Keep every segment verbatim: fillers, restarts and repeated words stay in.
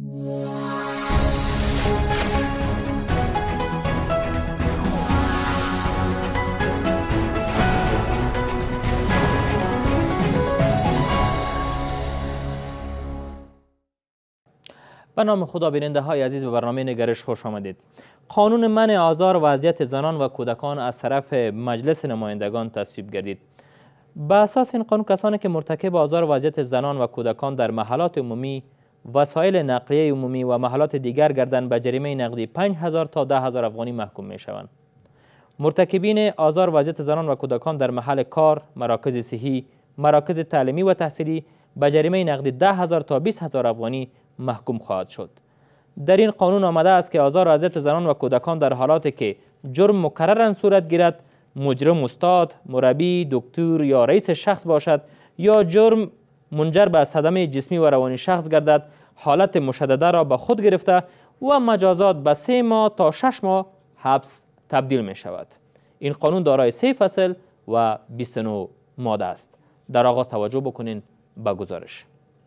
به نام خدا، بیننده های عزیز، به برنامه نگرش خوش آمدید. قانون منع آزار و اذیت زنان و کودکان از طرف مجلس نمایندگان تصویب گردید. به اساس این قانون کسانی که مرتکب آزار و اذیت زنان و کودکان در محلات عمومی، وسایل نقلیه عمومی و محلات دیگر گردند به جریمه نقدی پنج هزار تا ده هزار افغانی محکوم می شوند. مرتکبین آزار و اذیت زنان و کودکان در محل کار، مراکز صحی، مراکز تعلیمی و تحصیلی به جریمه نقدی ده هزار تا بیست هزار افغانی محکوم خواهد شد. در این قانون آمده است که آزار و اذیت زنان و کودکان در حالاتی که جرم مکررا صورت گیرد، مجرم استاد، مربی، دکتر یا رئیس شخص باشد یا جرم منجر به صدمه جسمی و روانی شخص گردد، حالت مشدده را به خود گرفته و مجازات به سه ماه تا شش ماه حبس تبدیل می شود. این قانون دارای سه فصل و بیست و نه ماده است. در آغاز توجه بکنین به گزارش.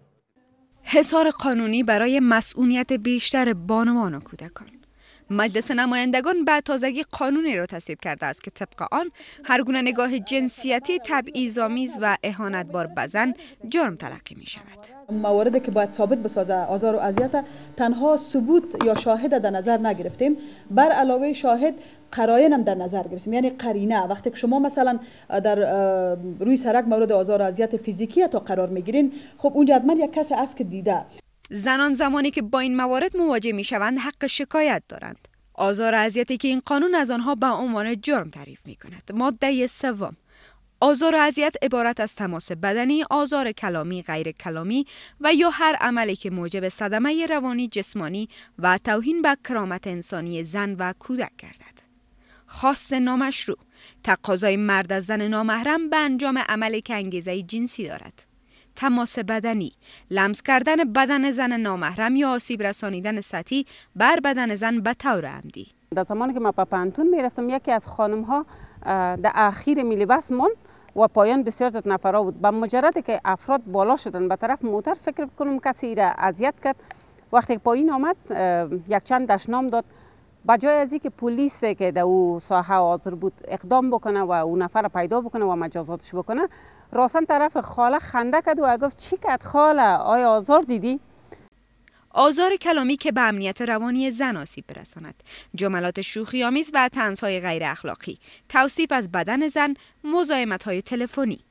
حصار قانونی برای مسئولیت بیشتر بانوان و کودکان. مجلس نمایندگان به تازگی قانونی را تصویب کرده است که طبق آن هر گونه نگاه جنسیتی، تبعیض‌آمیز و اهانتبار به زن جرم تلقی می شود. مواردی که باید ثابت بسازه آزار و اذیت، تنها ثبوت یا شاهد در نظر نگرفتیم، بر علاوه شاهد قرائن هم در نظر گرفتیم. یعنی قرینه، وقتی که شما مثلا در روی سرک مورد آزار و اذیت فیزیکی تا قرار میگیرین، خب اونجا حتما یک کسی است که دیده. زنان زمانی که با این موارد مواجه می شوند حق شکایت دارند. آزار و اذیتی که این قانون از آنها به عنوان جرم تعریف می کند. ماده سوم: آزار و اذیت عبارت از تماس بدنی، آزار کلامی، غیر کلامی و یا هر عملی که موجب صدمه روانی، جسمانی و توهین به کرامت انسانی زن و کودک گردد. خواست نامشروع: تقاضای مرد از زن نامحرم به انجام عملی که انگیزه جنسی دارد. تماس بدنی: لمس کردن بدن زن نامحرم یا آسیب رسانیدن سطحی بر بدن زن به طور عمدی. در زمانی که ما به پانتون میرفتم، یکی از خانم ها در اخیر میلی بس من و پایان بسیار زیاد نفرا بود. با مجرد که افراد بالا شدن به طرف موتر، فکر کنم کسی را اذیت کرد. وقتی پایین آمد یک چند دشنام داد، بجای از اینکه پلیس که در او ساحه حاضر بود اقدام بکنه و اون نفر پیدا بکنه و مجازاتش بکنه، راسن طرف خاله خنده کرد و گفت چی کرد خاله، آیا آزار دیدی؟ آزار کلامی که به امنیت روانی زن آسیب برساند، جملات شوخی آمیز و طنزهای غیر اخلاقی، توصیف از بدن زن، مزاحمت‌های تلفنی.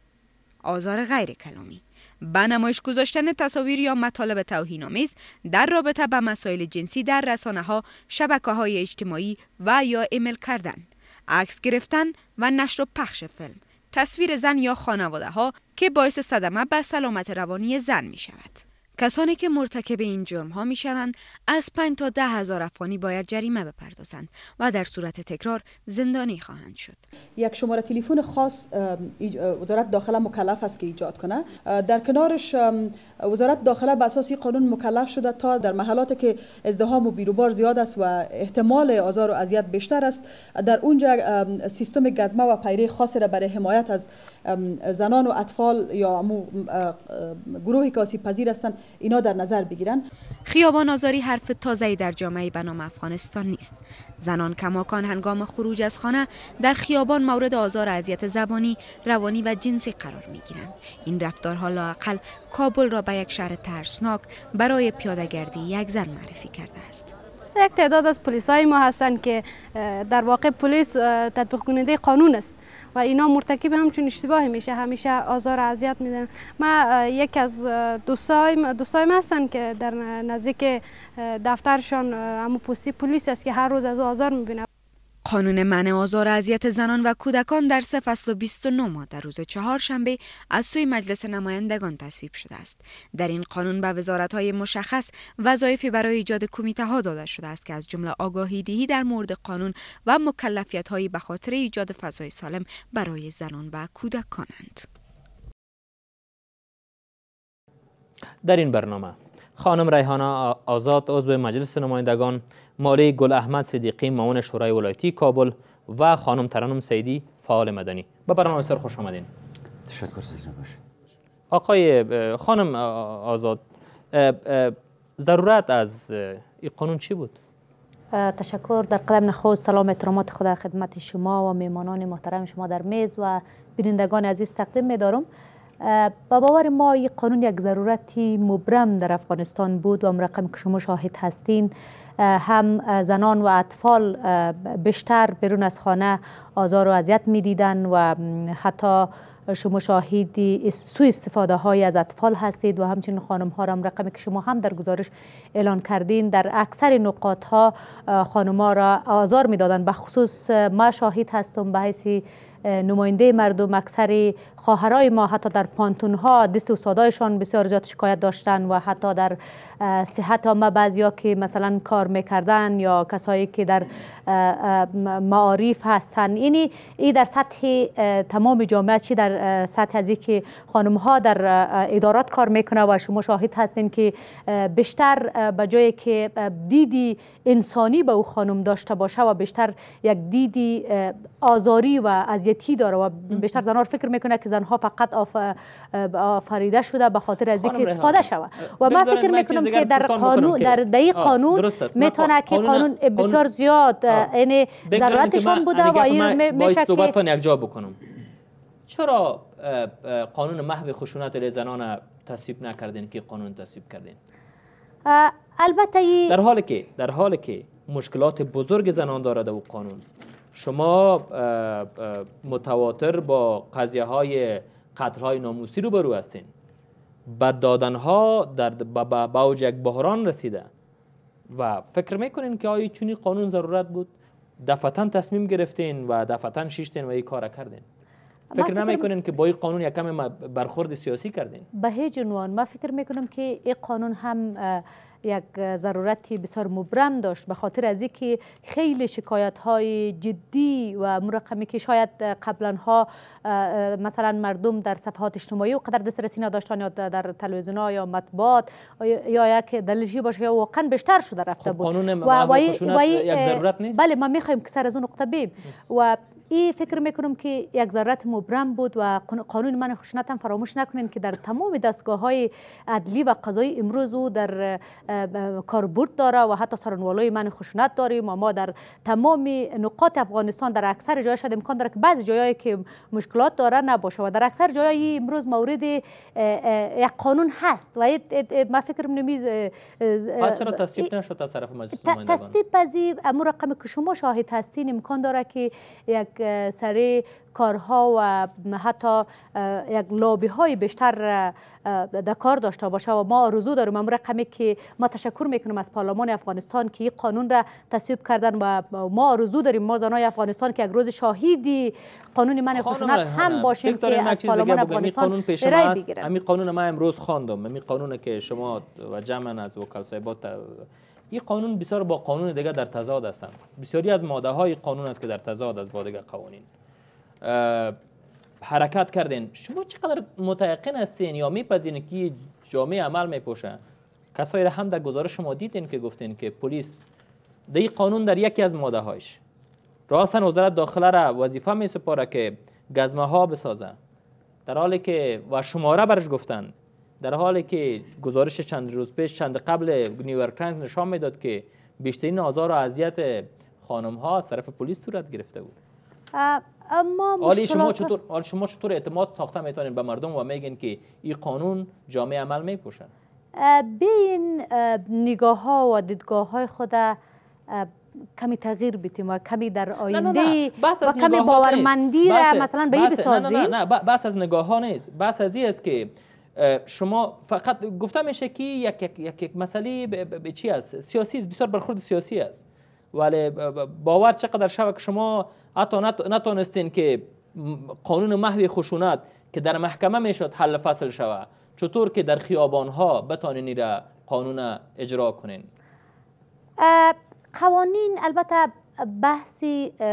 آزار غیر کلامی: به نمایش گذاشتن تصاویر یا مطالب توهین‌آمیز در رابطه با مسائل جنسی در رسانه‌ها، شبکه‌های اجتماعی و یا ایمیل کردن، عکس گرفتن و نشر و پخش فیلم، تصویر زن یا خانواده‌ها که باعث صدمه به سلامت روانی زن می شود. کسانی که مرتکب این جرم ها می شوند از پنج تا ده هزار افغانی باید جریمه بپردازند و در صورت تکرار زندانی خواهند شد. یک شماره تلفن خاص وزارت داخله مکلف است که ایجاد کنه. در کنارش وزارت داخله به اساس قانون مکلف شده تا در محلاتی که ازدحام و بیروبار زیاد است و احتمال آزار و اذیت بیشتر است، در اونجا سیستم گزمه و پیره خاصی را برای حمایت از زنان و اطفال یا گروهی که آسیب پذیر هستند اینا در نظر بگیرن. خیابان آزاری حرف تازه‌ای در جامعه به نام افغانستان نیست. زنان کماکان هنگام خروج از خانه در خیابان مورد آزار و اذیت زبانی، روانی و جنسی قرار می‌گیرند. این رفتارها لااقل کابل را به یک شهر ترسناک برای پیاده‌گردی یک زن معرفی کرده است. یک تعداد از پلیسای ما هستند که در واقع پلیس تطبیق کننده قانون است و اینا مرتکب همچون اشتباهی میشه، همیشه آزار و اذیت میدن. ما یک از دوستایم دوستایم هستن که در نزدیک دفترشان همون پستی پلیس است که هر روز از آزار میبینه. قانون منع آزار و اذیت زنان و کودکان در سه فصل و بیست و نه ماده روز چهارشنبه از سوی مجلس نمایندگان تصویب شده است. در این قانون به وزارت‌های مشخص وظایفی برای ایجاد کمیته‌ها داده شده است که از جمله آگاهی دهی در مورد قانون و مکلفیت‌هایی به خاطر ایجاد فضای سالم برای زنان و کودکانند. در این برنامه خانم ریحانه آزاد عضو مجلس نمایندگان، مولوی گل احمد صدیقی معاون شورای ولایتی کابل و خانم ترنم سیدی فعال مدنی به برنامه بسیار خوش آمدین. تشکر زیرا باشه. آقای خانم آزاد، ضرورت از این قانون چی بود؟ تشکر. در قدم نخست سلام احترامات خدا خدمت شما و میمانان محترم شما در میز و بینندگان عزیز تقدیم می‌دارم. با باور ما این قانون یک ضرورتی مبرم در افغانستان بود و رقم که شما شاهد هستین، هم زنان و اطفال بیشتر بیرون از خانه آزار و اذیت می‌دیدند و حتی شما شاهدی سوء استفاده های از اطفال هستید و همچنین خانم ها را رقمی که شما هم در گزارش اعلان کردین در اکثر نقاط ها خانم ها را آزار میدادند. به خصوص ما شاهد هستم به حیث نماینده مردم، اکثر خواهرای ما حتی در پانتون ها دست استادایشان بسیار زیاد شکایت داشتن و حتی در صحت عامه بعضیا که مثلا کار میکردن یا کسایی که در معارف هستن، اینی ای در سطح تمام جامعه، چی در سطح از که خانم ها در ادارات کار میکنه و شما شاهد هستین که بیشتر به جایی که دیدی انسانی به او خانم داشته باشه و بیشتر یک دیدی آزاری و اذیتی داره و بیشتر زنها فکر میکنه که زنها فقط آفریده شده به خاطر از اینکه استفاده شود و من فکر میکنم که در قانون در دقیق قانون میتونه که قانون بسیار زیاد یعنی ضرورتشون بوده و این میشه که صحبتتون یک جا بکنم. چرا قانون محو خشونت علیه زنان تصویب نکردین که قانون تصویب کردین؟ البته در حالی که در حالی که مشکلات بزرگ زنان دارد او قانون، شما متواتر با قضیه های قتل های ناموسی روبرو هستین، بد دادن ها در به اوج یک بحران رسیده و فکر میکنین که آیا چونی قانون ضرورت بود؟ دفعتاً تصمیم گرفتین و دفعتاً شیشتین و این کار کردین. فکر نمیکنین که با این قانون یک کم برخورد سیاسی کردین؟ به هیچ عنوان. من فکر میکنم که این قانون هم یک ضرورتی بسیار مبرم داشت به خاطر از اینکه خیلی شکایت های جدی و مرقمی که شاید قبلا ها مثلا مردم در صفحات اجتماعی و قدر دسترسی نداشتن یا در تلویزیون ها یا مطبوعات یا یک دلیلی باشه یا واقعا بیشتر شده رفته خب بود. قانون محو خشونت یک ضرورت نیست؟ بله، ما میخوایم که سر از اون نقطه بیم و این فکر میکنم که یک ضرورت مبرم بود و قانون منع خشونت هم فراموش نکنین که در تمام دستگاه های عدلی و قضایی امروز او در کاربرد داره و حتی سرانوالای منع خشونت داریم و ما در تمام نقاط افغانستان در اکثر جای شاید امکان داره که بعضی جایی که مشکلات داره نباشه و در اکثر جایی امروز مورد یک قانون هست و ما فکر نمیز پس چرا تصویب نشد از طرف مجلس نمایندگان؟ تصویب پذیر امور رقمی که شما شاهد هستین امکان داره که یک سری کارها و حتی یک لابی های بیشتر در کار داشته باشه و ما آرزو داریم امور رقمی که ما تشکر میکنیم از پارلمان افغانستان که این قانون را تصویب کردن و ما آرزو داریم ما زنای افغانستان که یک روز شاهدی قانون منع خشونت هم باشیم که از پارلمان افغانستان رای بگیرن. همین قانون ما امروز خواندم، همین قانون که شما و جمع از وکلا صاحبات این قانون بسیار با قانون دیگه در تضاد هستند. بسیاری از ماده های قانون است که در تضاد است با دیگر قوانین. حرکت کردین. شما چقدر متيقن هستین یا میپذیرین که جامعه عمل میپوشه؟ کسایی را هم در گزارش شما دیدین که گفتین که پلیس در این قانون در یکی از ماده هایش راستن وزارت داخله را وظیفه میسپاره که گزمه ها بسازه، در حالی که و شماره برش گفتن، در حالی که گزارش چند روز پیش چند قبل نیویورک تایمز نشان میداد که بیشترین آزار و اذیت خانم ها از طرف پلیس صورت گرفته بود. اما حالی شما چطور حالی شما چطور اعتماد ساخته میتونین به مردم و میگین که این قانون جامعه عمل میپوشه؟ بین نگاه ها و دیدگاه های خود کمی تغییر بدیم و کمی در آینده و کمی باورمندی را مثلا به این بسازیم. نه نه نه بحث از نگاه ها نیست، بحث از این است که شما فقط گفته میشه که یک یک یک, یک مسئله به چی است؟ سیاسی است، بسیار برخورد سیاسی است. ولی باور چقدر شوه که شما حتی نتونستین که قانون محو خشونت که در محکمه میشد حل فصل شوه، چطور که در خیابان ها بتانین این قانون اجرا کنین؟ قوانین البته بحثی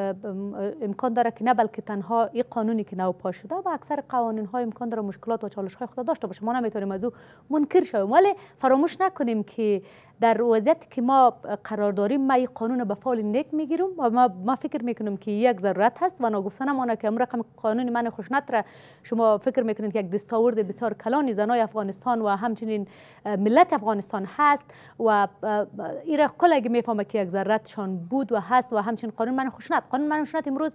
امکان داره که نه بلکه تنها این قانونی که نو پاس شده و اکثر قوانین ها امکان داره مشکلات و چالش های خود داشته باشه. ما نمیتونیم از او منکر شویم، ولی فراموش نکنیم که در وضعیتی که ما قرار داریم ما این قانون به فال نیک میگیریم و ما, ما فکر میکنیم که یک ضرورت هست و ناگفته نمانه که امروز رقم قانون من خوشنط را شما فکر میکنید که یک دستاورد بسیار کلان زنای افغانستان و همچنین ملت افغانستان هست و این را کل اگه میفهمه که یک ضرورتشان بود و هست و همچنین قانون من خوشنط قانون من خوشنط امروز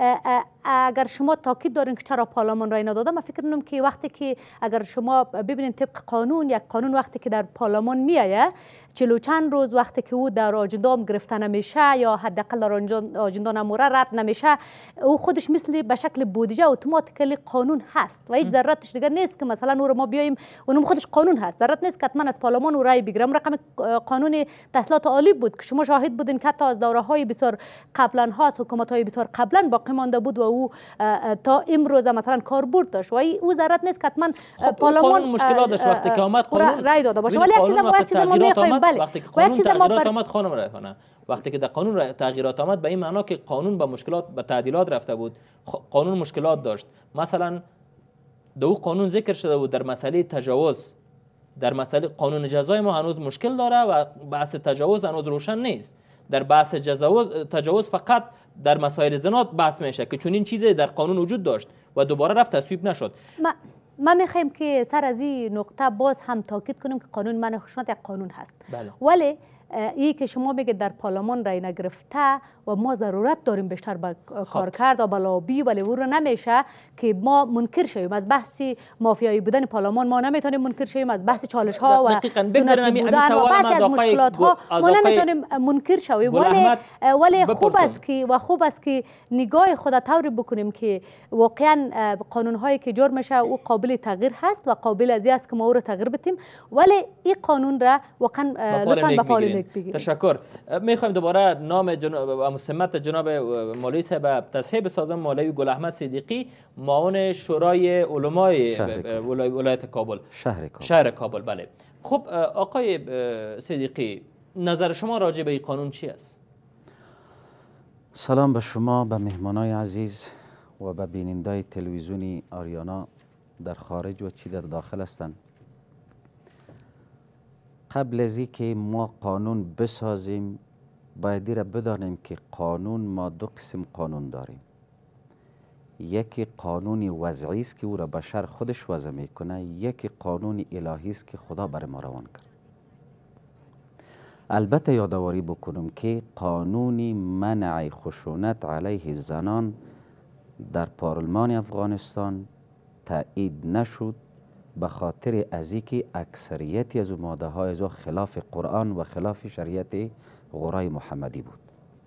اگر شما تاکید دارین که چرا پارلمان رای نداده، من فکر میکنم که وقتی که اگر شما ببینید طبق قانون یک قانون وقتی که در پارلمان میآید چلو چند روز وقتی که او در آجندام گرفته نمیشه یا حداقل در آجندا نموره رد نمیشه، او خودش مثل به شکل بودجه اتوماتیکلی قانون هست و هیچ ضرورتش دیگر نیست که مثلا او رو ما بیایم اونم خودش قانون هست، ضرورت نیست که حتما از پارلمان او رای بگیرم. رقم قانون تحصیلات عالی بود که شما شاهد بودین که حتی از دوره های بسیار قبلا ها حکومت های بسیار قبلا باقی مانده بود و او تا امروز مثلا کاربرد داشت و او ضرورت نیست که حتما پارلمان قانون مشکلات داشت وقتی که آمد قانون رای داده باشه. ولی یک چیز ما یک چیز ما میخوایم بله وقتی که قانون تغییرات آمد خانم ریحانه وقتی که در قانون تغییرات آمد به این معنا که قانون به مشکلات به تعدیلات رفته بود، قانون مشکلات داشت. مثلا دو قانون ذکر شده بود در مسئله تجاوز، در مسئله قانون جزای ما هنوز مشکل داره و بحث تجاوز هنوز روشن نیست. در بحث تجاوز تجاوز فقط در مسائل زنا بحث میشه که چون این چیزی در قانون وجود داشت و دوباره رفت تصویب نشد. ما ما میخوایم که سر از این نقطه باز هم تاکید کنیم که قانون من خوشنط یک قانون هست. بله. ولی ای که شما میگه در پارلمان رای نگرفته و ما ضرورت داریم بیشتر به کار کرد و به لابی، ولی او رو نمیشه که ما منکر شویم. از بحث مافیایی بودن پارلمان ما نمیتونیم منکر شویم، از بحث چالش ها و سنتی بودن و بحث از مشکلات ها ما نمیتونیم منکر شویم. ولی ولی خوب است که و خوب است که نگاه خود طوری بکنیم که واقعا قانون هایی که جور میشه او قابل تغییر هست و قابل از است که ما او رو تغییر بدیم، ولی این قانون را واقعا لطفا به فال تشکر. میخوایم دوباره نام جناب و مسمت جناب مولوی صاحب تصحیح بسازم. مولوی گل احمد صدیقی، معاون شورای علمای ولایت کابل، شهر کابل. شهر کابل. بله. خب آقای صدیقی، نظر شما راجع به این قانون چی است؟ سلام به شما، به مهمانای عزیز و به بینندای تلویزیونی آریانا در خارج و چی در داخل هستند. قبل از اینکه ما قانون بسازیم باید را بدانیم که قانون ما دو قسم قانون داریم. یکی قانون وضعی است که او را بشر خودش وضع میکنه، یکی قانون الهی است که خدا بر ما روان کرد. البته یادآوری بکنم که قانون منع خشونت علیه زنان در پارلمان افغانستان تایید نشد به خاطر از اینکه اکثریتی از ماده های از خلاف قرآن و خلاف شریعت غرای محمدی بود.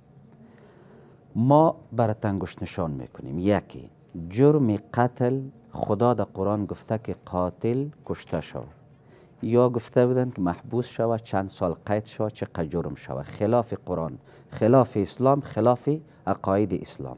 ما برات انگشت نشان میکنیم. یکی جرم قتل، خدا در قرآن گفته که قاتل کشته شود، یا گفته بودن که محبوس شود، چند سال قید شود، چقدر جرم شود. خلاف قرآن، خلاف اسلام، خلاف عقاید اسلام.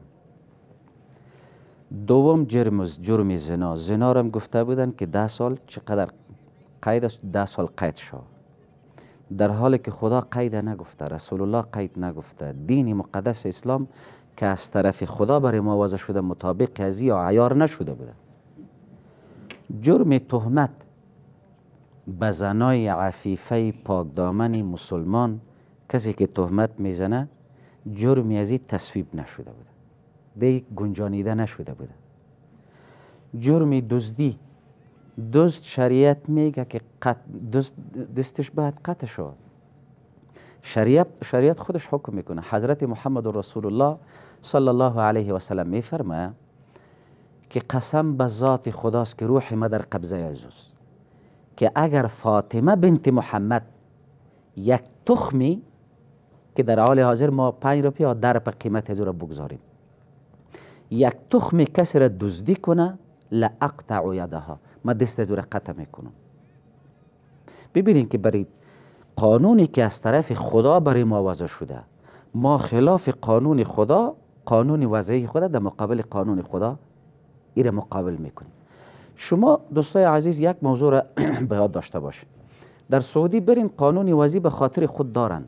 دوم جرم جرم زنا، زنا را هم گفته بودن که ده سال چقدر قید است، ده سال قید شو. در حالی که خدا قید نگفته، رسول الله قید نگفته، دین مقدس اسلام که از طرف خدا برای ما وضع شده مطابق از یا عیار نشده بوده. جرم تهمت به زنای عفیفه پاکدامن مسلمان، کسی که تهمت میزنه جرمی از این تصویب نشده بوده، دی گنجانیده نشده بوده. جرم دزدی، دزد شریعت میگه که قط دزد دستش باید قطع شود. شریعت شریعت خودش حکم میکنه. حضرت محمد رسول الله صلی الله علیه و سلم میفرماید که قسم به ذات خداست که روح ما در قبضه اوست که اگر فاطمه بنت محمد یک تخمی که در حال حاضر ما پنج روپیه در په قیمت از را بگذاریم، یک تخم کسی را دزدی کنه لاقطع یدها، ما دست از را قطع میکنم. ببینید که برای قانونی که از طرف خدا برای ما وضع شده، ما خلاف قانون خدا، قانون وضعی خدا در مقابل قانون خدا ایره مقابل میکنیم. شما دوستای عزیز یک موضوع را به یاد داشته باشید. در سعودی برین قانون وضعی به خاطر خود دارن،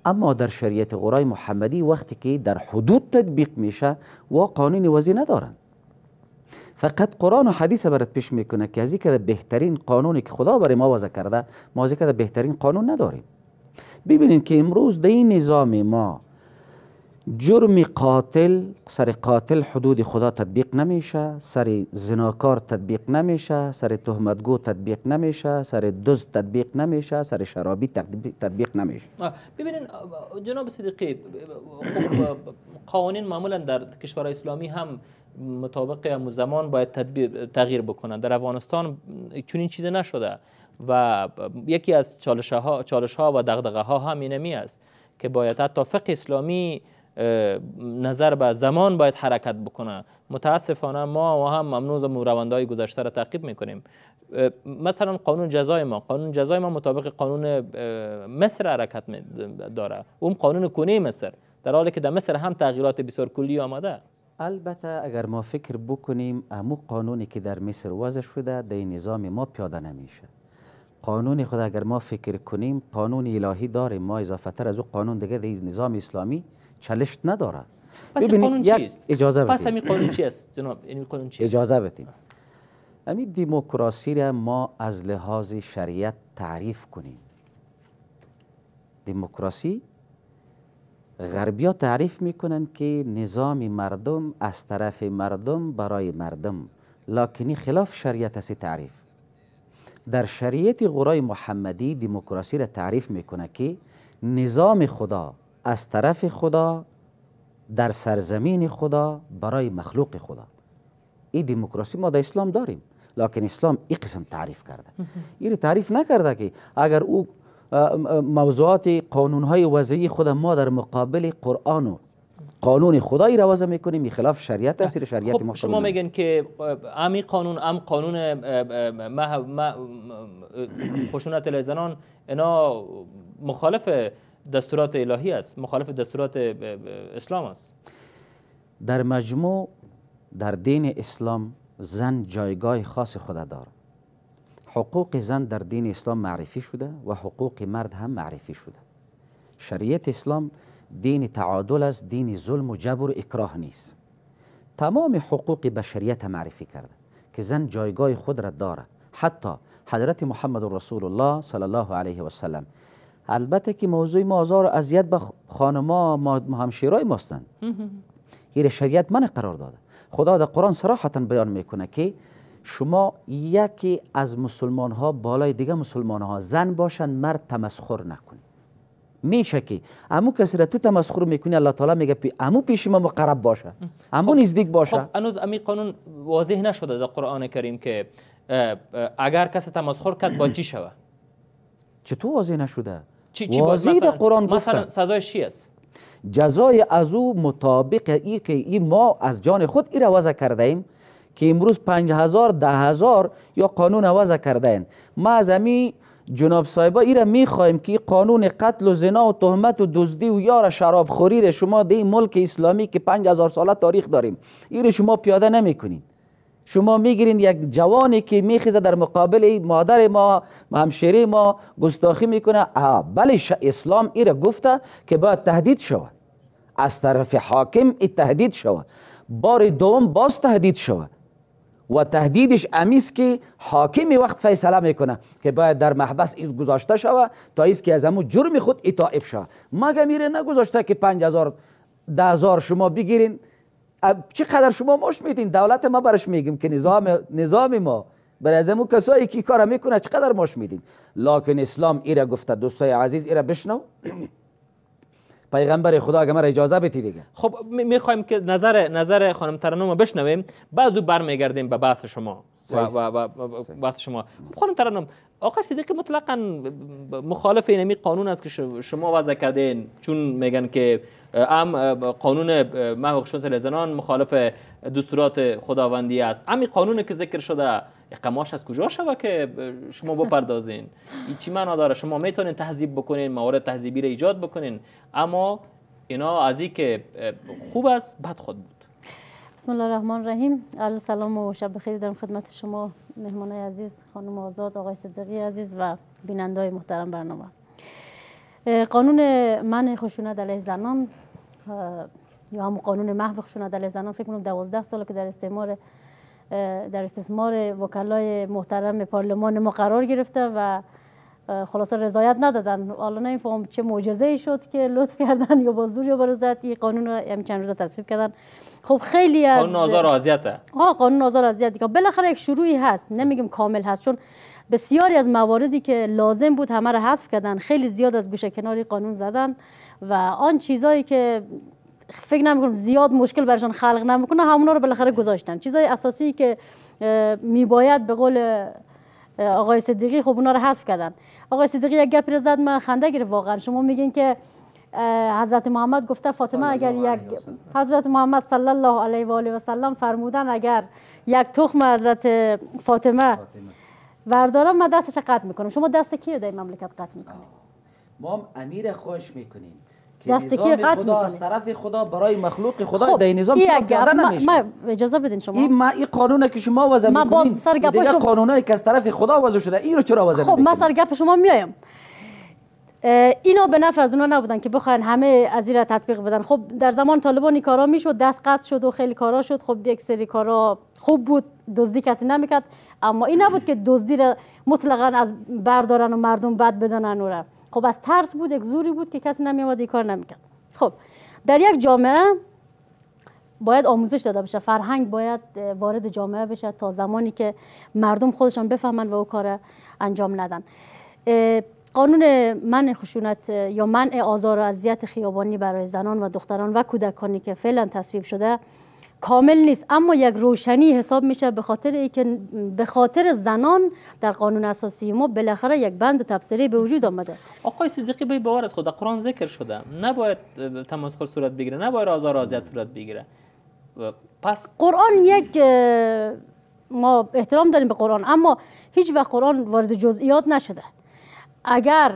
اما در شریعت غرای محمدی وقتی که در حدود تطبیق میشه و قانون وضعی ندارن. فقط قرآن و حدیث برات پیش میکنه که از اینکه بهترین قانونی که خدا برای ما وضع کرده ما از اینکه بهترین قانون نداریم. ببینید که امروز در این نظام ما جرم قاتل سر قاتل حدود خدا تطبیق نمیشه، سر زناکار تطبیق نمیشه، سر تهمتگو تطبیق نمیشه، سر دزد تطبیق نمیشه، سر شرابی تطبیق نمیشه. ببینید جناب صدیقی، خب قوانین معمولا در کشورهای اسلامی هم مطابق هم زمان باید تطبیق تغییر بکنن. در افغانستان چون این چیز نشده و یکی از چالش ها چالش ها و دغدغه ها هم اینمی است که باید حتی فقه اسلامی نظر به زمان باید حرکت بکنه. متاسفانه ما و هم ممنوع روندهای گذشته را تعقیب میکنیم. مثلا قانون جزای ما قانون جزای ما مطابق قانون مصر حرکت داره، اون قانون کنه مصر، در حالی که در مصر هم تغییرات بسیار کلی آمده. البته اگر ما فکر بکنیم امو قانونی که در مصر وضع شده در نظام ما پیاده نمیشه. قانون خود اگر ما فکر کنیم قانون الهی داریم ما، اضافه تر از او قانون دیگه در نظام اسلامی چالش نداره. پس این قانون چیست؟ اجازه پس همین قانون چیست جناب؟ این قانون چیست؟ اجازه بدید. همین دموکراسی را ما از لحاظ شریعت تعریف کنیم. دموکراسی غربیا تعریف میکنن که نظام مردم از طرف مردم برای مردم، لکنی خلاف شریعت است تعریف. در شریعت غرای محمدی دموکراسی را تعریف میکنه که نظام خدا از طرف خدا در سرزمین خدا برای مخلوق خدا. این دموکراسی ما در اسلام داریم، لکن اسلام این قسم تعریف کرده. این تعریف نکرده که اگر او موضوعات قانونهای وضعی خود ما در مقابل قرآن و قانون خدایی را وضع میکنیم خلاف شریعت است. شریعت خب شما میگن که امی قانون ام قانون خشونت علیه زنان اینا مخالف دستورات الهی است، مخالف دستورات اسلام است. در مجموع در دین اسلام زن جایگاه خاص خود دارد. حقوق زن در دین اسلام معرفی شده و حقوق مرد هم معرفی شده. شریعت اسلام دین تعادل است، دین ظلم و جبر و اکراه نیست. تمام حقوق بشریت معرفی کرده که زن جایگاه خود را داره. حتی حضرت محمد رسول الله صلی الله علیه و سلم، البته که موضوع ما آزار و اذیت به خانما ما همشیرای ماستند، این شریعت من قرار داده. خدا در قرآن صراحتا بیان میکنه که شما یکی از مسلمان ها بالای دیگه مسلمان ها زن باشن مرد تمسخر نکنید. میشه که امو کسی را تو تمسخر میکنی الله تعالی میگه پی امو پیش ما مقرب باشه، امو نزدیک باشه. خب هنوز امی قانون واضح نشده در قرآن کریم که اگر کسی تمسخر کرد با چی شود؟ چطور واضح نشده؟ چی چی واضح در قرآن گفته. مثلا سزایش چی است؟ جزای از او مطابق ای که ای ما از جان خود ای را وضع کرده ایم که امروز پنج هزار ده هزار یا قانون وضع کرده ایم. ما از امی جناب صاحبا ای را میخواهیم که قانون قتل و زنا و تهمت و دزدی و یار شراب خوری را شما در ملک اسلامی که پنج هزار ساله تاریخ داریم ای را شما پیاده نمیکنید. شما میگیرین یک جوانی که میخیزه در مقابل مادر ما همشیره ما گستاخی میکنه. بله اسلام ای را گفته که باید تهدید شود از طرف حاکم، ای تهدید شود بار دوم باز تهدید شود و تهدیدش امیست که حاکمی وقت فیصله میکنه که باید در محبس ایز گذاشته شود تا ایست که از همون جرم خود اتائب شود. مگه میره نگذاشته که پنج هزار ده هزار شما بگیرین چقدر شما ماش میدین؟ دولت ما برش میگیم که نظام نظام ما برای از همون کسایی که کار میکنه چقدر ماش میدین. لکن اسلام ایره گفته. دوستای عزیز ایره بشنو، پیغمبر خدا اگه من اجازه بدی دیگه. خب میخوایم که نظر نظر خانم ترنم بشنویم، بعد او برمیگردیم به بحث شما و, و, و, و بحث شما. خب خانم ترنم، آقای صدیقی مطلقاً مخالف اینمی قانون است که شما وضع کردین، چون میگن که ام قانون محو خشونت علیه زنان مخالف دستورات خداوندی است. امی قانونی که ذکر شده اقاماش از کجا شده که شما بپردازین؟ این چی معنا داره؟ شما میتونین تهذیب بکنین، موارد تهذیبی را ایجاد بکنین، اما اینا از این که خوب است بد خود بود. بسم الله الرحمن الرحیم. عرض سلام و شب بخیر دارم خدمت شما مهمانای عزیز، خانم آزاد، آقای صدیقی عزیز و بیننده‌های محترم برنامه. قانون منع خشونت علیه زنان یا هم قانون محو خشونت علیه زنان فکر کنم دوازده ساله که در استعمار در استثمار وکلای محترم پارلمان ما قرار گرفته و خلاصه رضایت ندادن. حالا نمیفهم چه معجزه ای شد که لطف کردن یا با زور یا با رضایت این قانون رو همین چند روزه تصویب کردن. خب خیلی از قانون آزار و اذیته. ها قانون آزار و اذیت دیگه بالاخره یک شروعی هست، نمیگم کامل هست، چون بسیاری از مواردی که لازم بود همه رو حذف کردن، خیلی زیاد از گوشه کناری قانون زدن و آن چیزایی که فکر نمیکنم زیاد مشکل برشان خلق نمیکنه همونا رو بالاخره گذاشتن. چیزای اساسی که میباید به قول آقای صدیقی خب اونا رو حذف کردن. آقای صدیقی یک گپی رو زد من خنده گرفت واقعا. شما میگین که حضرت محمد گفته فاطمه اگر یک حضرت محمد صلی الله علیه و آله و سلم فرمودن اگر یک تخم حضرت فاطمه وردارم من دستش قطع میکنم. شما دست کی رو در مملکت قطع میکنید؟ ما امیر خوش میکنیم که دست کی نظام قطع خدا از میکنید؟ طرف خدا برای مخلوق خدا خب در این نظام چرا پیاده نمیشه؟ ما اجازه بدین شما. این ما این قانونه که شما وضع ما باز میکنین سر گپ دیگه شما- قانونایی که از طرف خدا وضع شده این رو چرا وضع خب من نمیکنین؟ سر گپ شما میایم. اینا به نفع از اونا نبودن که بخواین همه از این را تطبیق بدن. خب در زمان طالبان این کارا میشد، دست قطع شد و خیلی کارا شد. خب یک سری کارا خوب بود، دزدی کسی نمیکرد، اما این نبود که دزدی را مطلقاً از بردارن و مردم بد بدانن او را. خب از ترس بود، یک زوری بود که کسی نمیومد این کار نمیکرد. خب در یک جامعه باید آموزش داده بشه، فرهنگ باید وارد جامعه بشه تا زمانی که مردم خودشان بفهمن و او کار انجام ندن. قانون منع خشونت یا منع آزار و اذیت خیابانی برای زنان و دختران و کودکانی که فعلا تصویب شده کامل نیست، اما یک روشنی حساب میشه به خاطر اینکه به خاطر زنان در قانون اساسی ما بالاخره یک بند تبصره به وجود آمده. آقای صدیقی به باور از خود قرآن ذکر شده نباید تمسخر صورت بگیره، نباید آزار و اذیت صورت بگیره. پس قرآن یک ما احترام داریم به قرآن، اما هیچ وقت قرآن وارد جزئیات نشده. اگر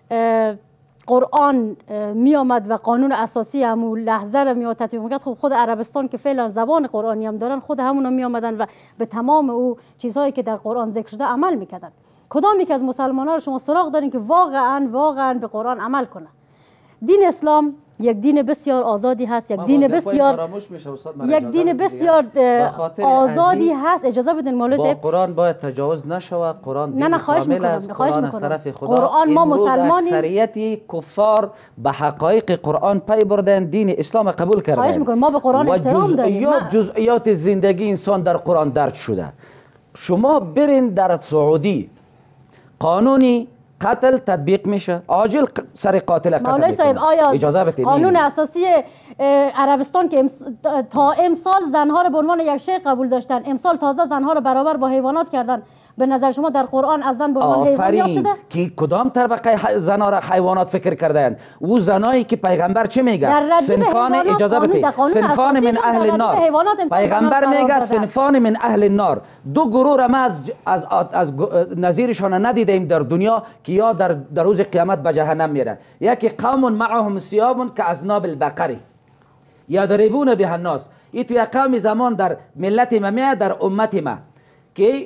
قرآن می آمد و قانون اساسی همون لحظه رو می آمد تطبیق میکرد، خب خود عربستان که فعلا زبان قرآنی هم دارن خود همون رو می آمدن و به تمام او چیزهایی که در قرآن ذکر شده عمل میکردن. کدام یک از مسلمان ها رو شما سراغ دارین که واقعا واقعا به قرآن عمل کنه؟ دین اسلام یک دین بسیار آزادی هست، یک دین بسیار یک دین بسیار آزادی هست. اجازه بدین مولوی با صاحب، قرآن باید تجاوز نشود. قرآن نه نه دین خواهش کامل میکنم است. خواهش قرآن از میکنم. طرف خدا. قرآن ما امروز مسلمانیم. اکثریت کفار به حقایق قرآن پی بردن، دین اسلام قبول کردن. خواهش میکنم ما به قرآن و احترام داریم. جزئیات ما- جزئیات زندگی انسان در قرآن درج شده. شما برین در سعودی قانونی قتل تطبیق میشه، عاجل ق- سر قاتل قتل مولوی صاحب میکنه. آیا اجازه بدید قانون اساسی اه، عربستان که امس- تا امسال زنها رو به عنوان یک شی قبول داشتن، امسال تازه زنها رو برابر با حیوانات کردن، به نظر شما در قرآن از زن به عنوان حیوان یاد آفرین شده؟ که کدام طبقه ح- زنا را حیوانات فکر کردند؟ او زنایی که پیغمبر چه در میگه؟ ردیف صنفان حیوانات اجازه قانون- بدید در قانون صنفان اساسی من شد، اهل در ردیف النار. حیوانات انسان پیغمبر قرار میگه دادن. صنفان من اهل النار، دو گروه را ما از ج- از از, از گ- نظیرشان ندیدیم در دنیا که یا در در روز قیامت به جهنم میرن. یکی قوم معهم ثياب كاذناب البقره یضربون به الناس. این تو یک قوم زمان در ملت ما میاد، در امت ما که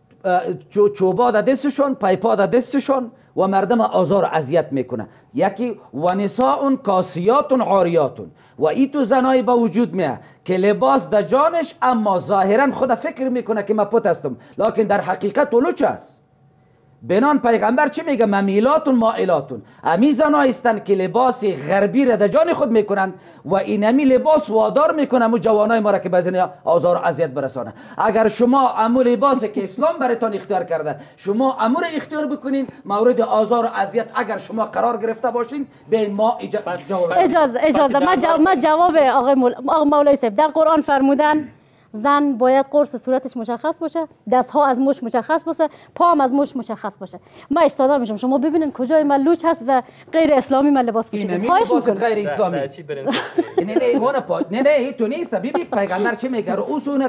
چو- چوبا در دستشون، پایپا در دستشون و مردم آزار و اذیت میکنه. یکی و نساء کاسیات عاریات، و این تو زنای با وجود میه که لباس در جانش اما ظاهرا خود فکر میکنه که من پت هستم، لکن در حقیقت اولو چه است؟ بنان پیغمبر چه میگه؟ ممیلات مائلات. امی زنایی هستند که لباس غربی را در جان خود میکنند و اینمی لباس وادار میکنه مو جوانای ما را که بزن آزار و اذیت برسانه. اگر شما امو لباسی که اسلام براتون اختیار کرده شما امو را اختیار بکنین، مورد آزار و اذیت اگر شما قرار گرفته باشین به ما اجازه جواب اجازه اجازه ما جواب, ما جواب آقای مول... آقا مولوی صاحب، در قرآن فرمودن زن باید قرص صورتش مشخص باشه، دستها از مش مشخص باشه، پا هم از مش مشخص باشه. ما استاد میشم شما ببینین کجای من لوچ هست و غیر اسلامی من لباس پوشیدم. اینمی خواهش لباس میکنم. غیر اسلامی است. نه نه هون پا نه نه هی تو نیست. ببین پیغمبر چه میگه؟ رؤوسون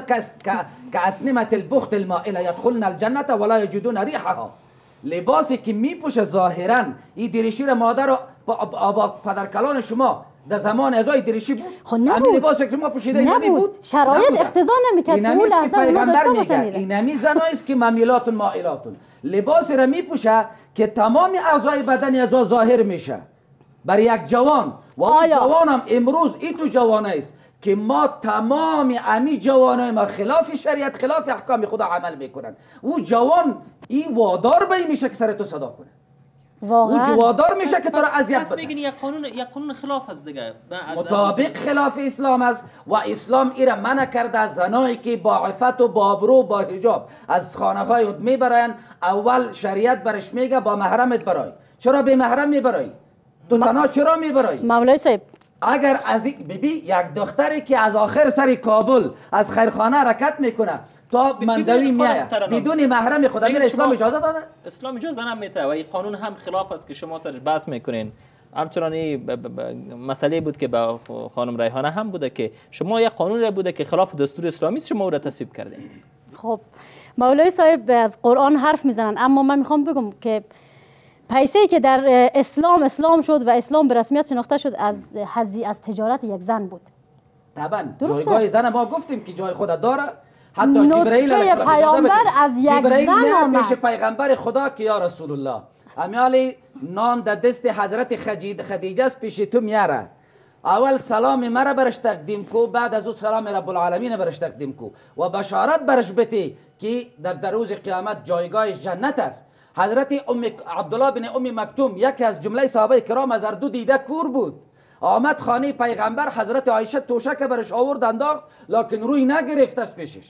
کاسنمه البخت المائله يدخلن الجنه ولا یجدون ریحها. لباسی که میپوشه ظاهرا این دریشی را مادر و با پدرکلان شما در زمان ازای دریشی بود. خب نبود. همین لباسی که ما پوشیده اینمی بود. شرایط اقتضا نمیکرد که اون لحظه ما پیغمبر داشته میگه باشن. اینمی زنایی است که ممیلات مائلات، لباسی را میپوشه که تمام اعضای بدن از ظاهر میشه، بر یک جوان و اون جوان هم امروز ای تو جوانه است که ما تمام امی جوانای ما خلاف شریعت خلاف احکام خدا عمل میکنن. او جوان ای وادار به میشه که سر تو صدا کنه، واقعا او وادار میشه که تو را اذیت بده. بده. میگین یک قانون یک قانون خلاف است دیگه، مطابق خلاف اسلام است و اسلام ایره منع کرده. زنایی که با عفت و با ابرو با حجاب از خانه های خود میبراین، اول شریعت برش میگه با محرمت برای. چرا به محرم میبرای؟ تو تنها چرا میبرای؟ مولای صاحب اگر از ببی یک دختری که از آخر سر کابل از خیرخانه حرکت میکنه تا مندوی میایه بدون محرم خود، امیر اسلام اجازه داده؟ اسلام اجازه نمیده و این قانون هم خلاف است که شما سرش بحث میکنین. همچنان این مسئله بود که با خانم ریحانه هم بوده که شما یک قانون بوده که خلاف دستور اسلامی است، شما او را تصویب کردین. خب مولای صاحب از قرآن حرف میزنن، اما من میخوام بگم که پیسه که در اسلام اسلام شد و اسلام به رسمیت شناخته شد از حظی از تجارت یک زن بود. طبعا جایگاه زن ما گفتیم که جای خود داره. حتی جبرئیل علیه السلام پیامبر از یک زن آمد پیش پیغمبر خدا که یا رسول الله امیالی نان در دست حضرت خدیجه است پیش تو میاره. اول سلام مرا برش تقدیم کو، بعد از او سلام رب العالمین برش تقدیم کو و بشارت برش بده که در, در روز قیامت جایگاهش جنت است. حضرت ام عبدالله بن ام مکتوم یکی از جمله صحابه کرام از اردو دیده کور بود، آمد خانه پیغمبر، حضرت عایشه توشک برش آورد انداخت لکن روی نگرفت از پیشش.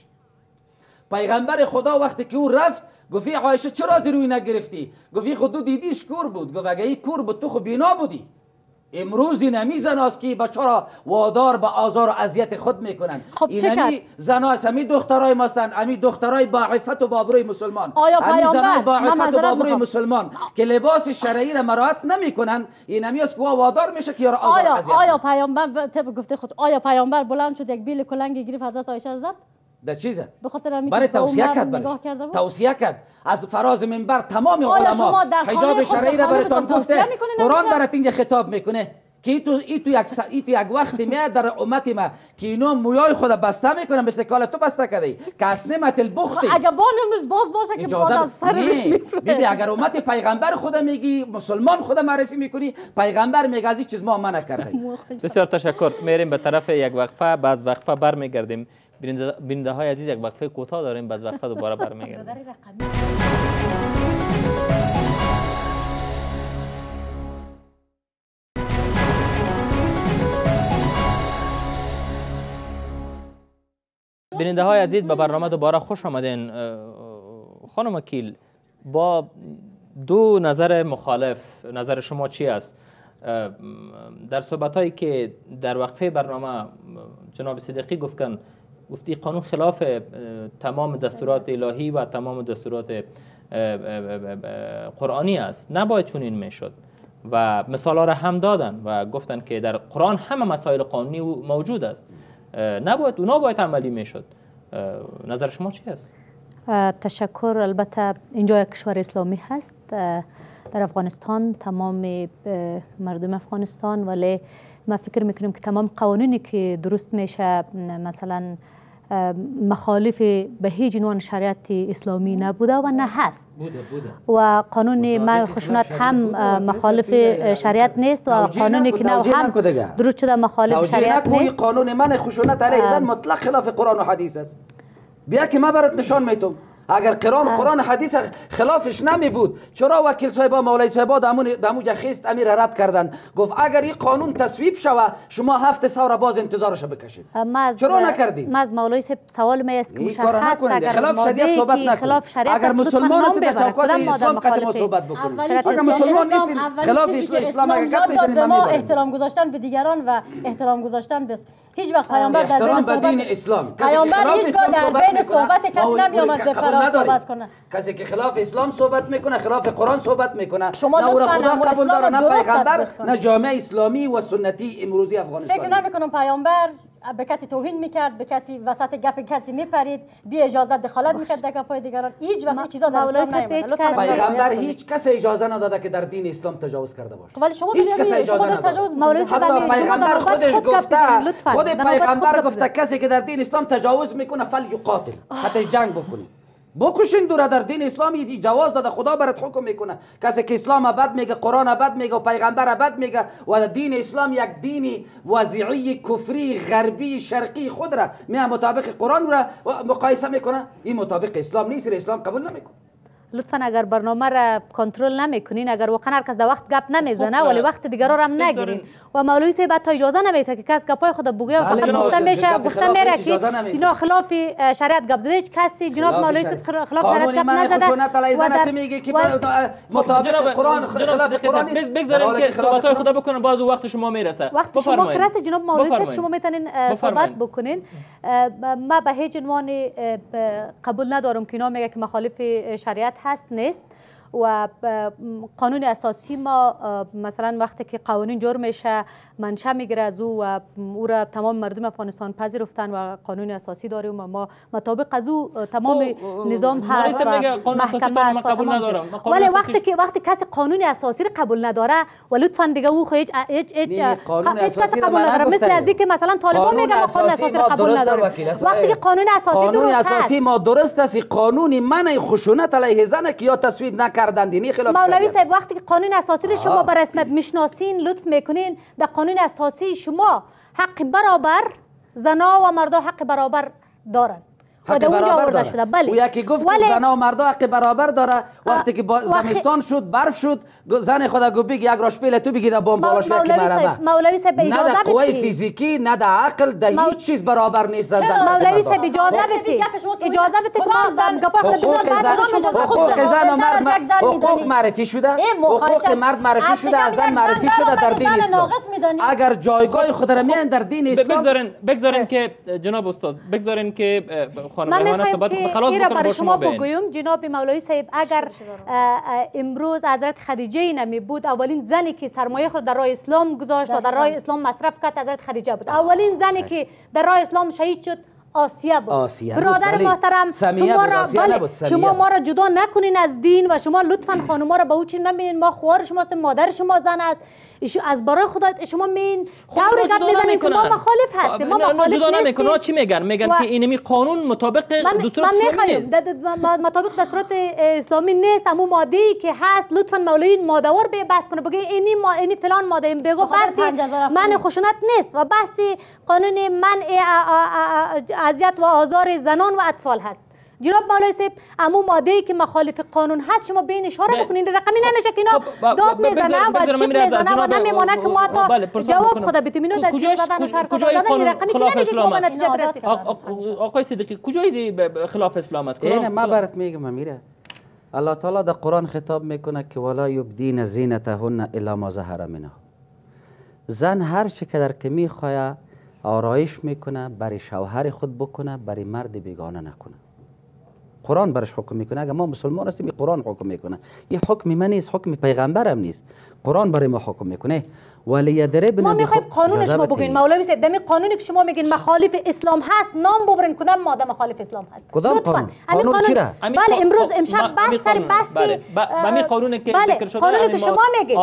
پیغمبر خدا وقتی که او رفت گفت عایشه چرا روی نگرفتی؟ گفت خود دیدیش کور بود. گفت اگه این کور بود تو خب بینا بودی. امروز این همی زناست که بچه را وادار به آزار و اذیت خود میکنن. خب این همی زنا است، همی دخترای ماستند، همی دخترای با عفت و با ابروی مسلمان، همی زنای با عفت و با ابروی مسلمان که لباس شرعی را مراعات نمیکنن. این همی است که وادار میشه که یارا آزار آیا اذیت. آیا پیامبر طب گفته خود آیا پیامبر بلند شد یک بیل کلنگی گرفت حضرت عایشه را زد؟ در چیزه؟ به خاطر همین برای توصیه کرد، برای توصیه کرد از فراز منبر تمام علما حجاب شرعی را براتون گفته. قرآن برات اینجا خطاب میکنه که تو ای تو یک ای تو یک وقتی میاد در امت ما که اینا مویای خود بسته میکنن مثل کال تو بسته کردی که اسنمت البختی. اگه بانمش باز باشه که باز از سرش میفره. بیبی اگر امت پیغمبر خود میگی مسلمان خود معرفی میکنی، پیغمبر میگه از این چیز ما منع کرده. بسیار تشکر. میریم به طرف یک وقفه، بعد وقفه برمیگردیم. بیننده های عزیز یک وقفه کوتاه داریم، بعد وقفه دوباره برمیگردیم. بیننده های عزیز به برنامه دوباره خوش آمدین. خانم وکیل، با دو نظر مخالف نظر شما چی است؟ در صحبت هایی که در وقفه برنامه جناب صدیقی گفتن، گفتی قانون خلاف تمام دستورات الهی و تمام دستورات قرآنی است، نباید چنین میشد و مثال ها را هم دادن و گفتن که در قرآن همه مسائل قانونی موجود است، نباید اونا باید عملی میشد. نظر شما چی است؟ تشکر. البته اینجا یک کشور اسلامی هست، در افغانستان تمام مردم افغانستان، ولی ما فکر میکنیم که تمام قوانینی که درست میشه مثلا مخالف به هیچ عنوان شریعت اسلامی نبوده و نه هست بوده بوده. و قانون من خشونت هم مخالف شریعت نیست و قانونی که نه هم درست شده مخالف شریعت نیست. قانون من خشونت علیه زن مطلق خلاف قرآن و حدیث است. بیا که من برات نشان میتونم اگر قرآن قرآن حدیث خلافش نمی بود چرا وکیل صاحبا مولای صاحبا دموجا خیست امیر رد کردن؟ گفت اگر این قانون تصویب شوه شما هفت سال را باز انتظارش بکشید. چرا نکردید؟ ما از مولای صاحب سوال می است که مشخص اگر خلاف شریعت صحبت نکنید. اگر مسلمان هستید در چوکات اسلام قد ما صحبت بکنید. اگر مسلمان نیستید خلاف اسلام اگر گپ میزنید ما احترام گذاشتن به دیگران و احترام گذاشتن به هیچ وقت پیامبر در بین صحبت دین اسلام پیامبر هیچ در بین صحبت کسی نمیامد به صحبت کنه. کسی که خلاف اسلام صحبت میکنه خلاف قرآن صحبت میکنه، شما نه لطفاً خدا قبول داره نه پیغمبر نه جامعه اسلامی و سنتی امروزی افغانستان. فکر نمیکنم پیامبر به کسی توهین میکرد، به کسی وسط گپ کسی میپرید، بی اجازه دخالت میکرد در گپای دیگران. هیچ وقت این چیزا در اسلام نیومده. پیغمبر هیچ کس اجازه نداده که در دین اسلام تجاوز کرده باشه. ولی شما هیچ کس اجازه نداده. حتی پیغمبر خودش گفته، خود پیغمبر گفته کسی که در دین اسلام تجاوز میکنه فل یقاتل، حتی جنگ بکنه. بکشین دوره. در دین اسلامی جواز داده، خدا برات حکم میکنه. کسی که اسلام بد میگه، قرآن بد میگه و پیغمبر بد میگه و دین اسلام یک دین وضعی کفری غربی شرقی خود را می مطابق قرآن را مقایسه میکنه، این مطابق اسلام نیست، اسلام قبول نمیکنه. لطفا اگر برنامه را کنترل نمیکنین، اگر واقعا هر کس در وقت گپ نمیزنه ولی وقت دیگرا را هم نگیرین و مولوی صاحب حتی اجازه نمیده که کس گپای خود بگه، فقط گفته میشه گفته میره که اینا خلاف شریعت گپ زده. هیچ کسی جناب مولوی صاحب خلاف شریعت گپ نزده. خشونت علیه زن تو میگی که مطابق قرآن خلاف قرآن نیست. بگذاریم که صحبت‌های خدا بکنن، باز وقت شما میرسه. وقت شما رسه جناب مولوی صاحب، شما میتونین صحبت بکنین. ما به هیچ عنوان قبول ندارم که اینا میگه که مخالف شریعت هست، نیست. و قانون اساسی ما مثلا وقتی که قوانین جور میشه منشأ میگیره از او و او را تمام مردم افغانستان پذیرفتن و قانون اساسی داریم و ما مطابق از او تمام نظام هست و محکمه است. قبول ندارم. ولی وقتی که وقتی کسی قانون اساسی را قبول نداره و لطفا دیگه او هیچ هیچ هیچ کسی قبول نداره، مثل از اینکه مثلا طالبان میگن قانون اساسی را قبول نداره. وقتی که قانون اساسی قانون اساسی ما درست است، قانون منع خشونت علیه زن که یا تصویب نکردن دینی خلاف مولوی صاحب وقتی که قانون اساسی رو شما به رسمیت میشناسین، لطف میکنین در قانون اساسی شما حق برابر، زنا و مردا حق برابر دارن. حق برابر داره شده. بله. و یکی گفت که زنا و مردا حق برابر داره. وقتی که زمستان شد برف شد زن خدا گفت بگی یک راشپیل تو بگی در بام بالاش یکی مرمه. مولوی صاحب اجازه بدید. نه در قوه فیزیکی نه در عقل در هیچ چیز برابر نیست از زن. مولوی صاحب اجازه بدید. اجازه بدید ما زن حقوق زن و مرد حقوق معرفی شده. حقوق مرد معرفی شده، از زن معرفی شده در دین اسلام. اگر جایگاه خود را میان در دین اسلام بگذارین بگذارین که جناب استاد بگذارین که من میخوایم که این را برای شما بگویم جناب مولوی صاحب، اگر امروز حضرت خدیجه نمی بود، اولین زنی که سرمایه خود در راه اسلام گذاشت و در راه اسلام مصرف کرد حضرت خدیجه بود. اولین زنی که در راه اسلام شهید شد آسیه بود. آسیه برادر بود. محترم شما را بله. شما ما را جدا نکنین از دین و شما لطفا خانوما را به او چی نبینین. ما خوار شما هستیم، مادر شما زن است. از برای خدا شما مین دور گپ میزنید که ما مخالف هستیم. ما مخالف جدا نمیکنن. چی میگن؟ میگن که اینمی قانون مطابق دستور اسلامی نیست. مطابق دستورات اسلامی نیست. اما ماده ای که هست لطفا مولوی ماده‌وار به بحث کنه، بگه اینی ما اینی فلان ماده بگو بحثی من خشونت نیست و بحثی قانون منع اذیت و آزار زنان و اطفال هست. جناب مولوی صاحب امو ماده ای که مخالف قانون هست شما بین اشاره بکنید. رقمی نمیشه که اینا داد میزنه و چیپ میزنه و نمیمونه که ما تا جواب خود بدیم. اینو در چیپ زدن فرق دادن رقمی که نمیشه که ما نتیجه برسیم. آقای صدیقی کجای خلاف اسلام است؟ اینه ما برات میگم امیره. الله تعالی در قرآن خطاب میکنه که ولا یبدین زینتهن الا ما ظهر منها. زن هر چه که در که میخواد آرایش میکنه برای شوهر خود بکنه، برای مرد بیگانه نکنه. قرآن برش حکم میکنه. اگر ما مسلمان هستیم قرآن حکم میکنه. این حکم من نیست، حکم پیغمبر هم نیست. قرآن برای ما حکم میکنه. ولی یضربن ما میخوایم قانون شما بگین مولوی صاحب. دمی قانونی که شما میگین مخالف اسلام هست نام ببرین کدام ماده مخالف اسلام هست. کدام قانون؟ قانون چی را؟ بله امروز امشب بحث سر بحثی همین قانونی که ذکر شده قانونی که شما میگین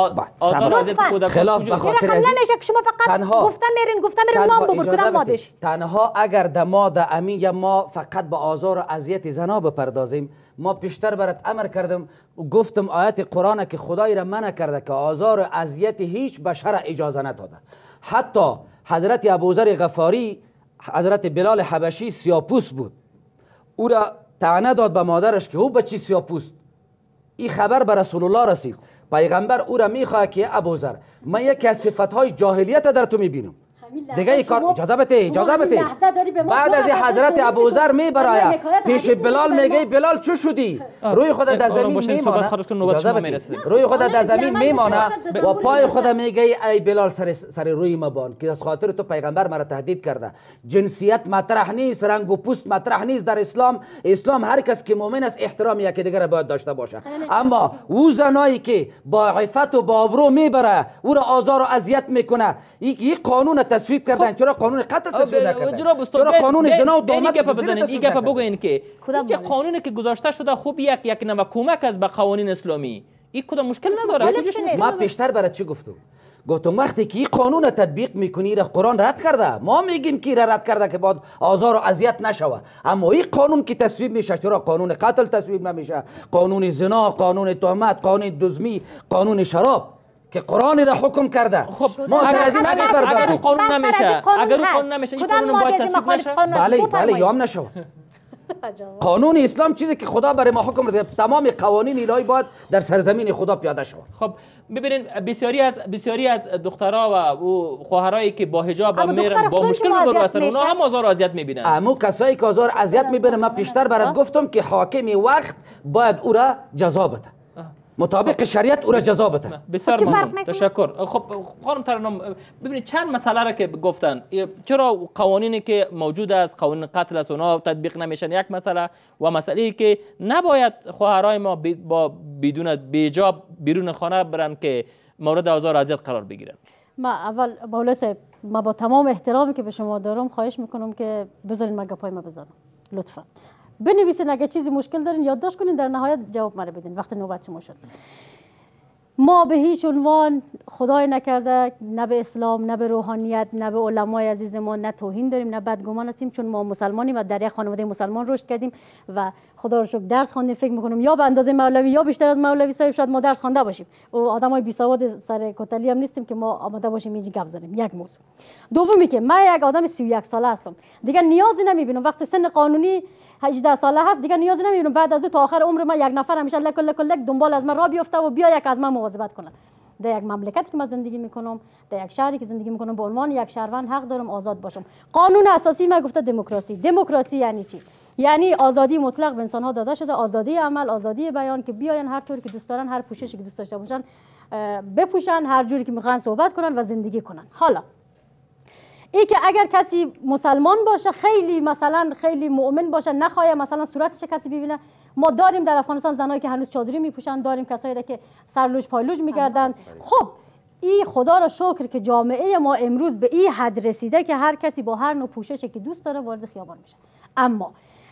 خلاف به خاطر عزیز نمیشه که شما فقط گفتن میرین گفتن میرین نام ببر کدام مادهش. تنها اگر د ماده امین یا ما فقط به آزار و اذیت زنا بپردازیم، ما پیشتر برات امر کردم گفتم آیت قرآن که خدای را منع کرده که آزار و اذیت هیچ بشر اجازه نداده. حتی حضرت ابوذر غفاری حضرت بلال حبشی سیاپوست بود، او را طعنه داد به مادرش که او بچی سیاپوست. این خبر به رسول الله رسید. پیغمبر او را میخواد که ابوذر من یکی از صفتهای جاهلیت در تو میبینم دیگه ای کار اجازه بده اجازه بده. بعد از حضرت ابوذر میبره پیش بلال میگه بلال چو شدی؟ روی خود در زمین میمانه. روی خود در زمین میمانه و پای خود میگه ای بلال سر سر روی مبان که از خاطر تو پیغمبر مرا تهدید کرده. جنسیت مطرح نیست، رنگ و پوست مطرح نیست در اسلام. اسلام هر کس که مؤمن است احترام یکی دیگر را باید داشته باشه. اما او زنایی که با عفت و با ابرو میبره او را آزار و اذیت میکنه، این قانون تصویب کردن. چرا قانون قتل تصویب نکردن؟ چرا قانون زنا و دامت بزنید؟ این گپ بگوین که چه قانونی که گذاشته شده خوب یک یک نوع کمک از به قوانین اسلامی. این کدام مشکل نداره. ما پیشتر برات چی گفتم؟ گفتم وقتی که این قانون تطبیق میکنی را قرآن رد کرده، ما میگیم که را رد کرده که باید آزار و اذیت نشوه، اما این قانون که تصویب میشه چرا قانون قتل تصویب نمیشه، قانون زنا، قانون تهمت، قانون دزمی، قانون شراب که قرآن را حکم کرده؟ خب ما سر از این نمیپردازیم. اگر قانون نمیشه، اگر قانون نمیشه این قانون باید تصویب نشه. بله بله یا هم نشوه. قانون اسلام چیزی که خدا برای ما حکم داده، تمام قوانین الهی باید در سرزمین خدا پیاده شود. خب ببینید بسیاری از بسیاری از دخترها و او خواهرایی که با حجاب میرن با مشکل روبرو هستن، اونا هم آزار و اذیت میبینن. اما کسایی که آزار اذیت میبینن، من پیشتر برات گفتم که حاکم وقت باید او را جزا بده، مطابق شریعت او را جزا بده. بسیار ممنون، تشکر. خب خانم ترنم ببینید چند مسئله را که گفتن، چرا قوانینی که موجود است، قوانین قتل است، اونا تطبیق نمیشن، یک مسئله، و مسئله که نباید خواهرای ما با بدون بیجاب بیرون خانه برن که مورد آزار و اذیت قرار بگیرن. ما اول مولوی صاحب، ما با تمام احترامی که به شما دارم خواهش میکنم که بذارین ما گپای ما بزنم لطفا. بنویسین، اگه چیزی مشکل دارین یادداشت کنین، در نهایت جواب مرا بدین وقتی نوبت شما شد. ما به هیچ عنوان خدای نکرده نه به اسلام، نه به روحانیت، نه به علمای عزیز ما نه توهین داریم، نه بدگمان هستیم، چون ما مسلمانیم و در یک خانواده مسلمان رشد کردیم و خدا رو شکر درس خواندیم. فکر میکنم یا به اندازه مولوی یا بیشتر از مولوی صاحب شاید ما درس خوانده باشیم. و آدمای بی سواد سر کتلی هم نیستیم که ما آماده باشیم اینجا گپ زنیم. یک موضوع. دومی که من یک آدم سی و یک ساله هستم، دیگه نیازی نمیبینم وقتی سن قانونی هجده ساله هست، دیگه نیازی نمیبینم بعد از تا آخر عمر من یک نفر همیشه لک لک لک دنبال از من را بیفته و بیا یک از من مواظبت کنه. در یک مملکتی که من زندگی میکنم، در یک شهری که زندگی میکنم، به عنوان یک شهروند حق دارم آزاد باشم. قانون اساسی ما گفته دموکراسی. دموکراسی یعنی چی؟ یعنی آزادی مطلق به انسان ها داده شده، آزادی عمل، آزادی بیان، که بیاین هر طوری که دوست دارن، هر پوششی که دوست داشته باشن بپوشن، هر جوری که میخوان صحبت کنن و زندگی کنن. حالا ای که اگر کسی مسلمان باشه، خیلی مثلا خیلی مؤمن باشه، نخواه مثلا صورتش کسی ببینه، ما داریم در افغانستان زنایی که هنوز چادری میپوشن، داریم کسایی که سرلوج پایلوج میگردن. خب این خدا را شکر که جامعه ما امروز به این حد رسیده که هر کسی با هر نوع پوششی که دوست داره وارد خیابان میشه. اما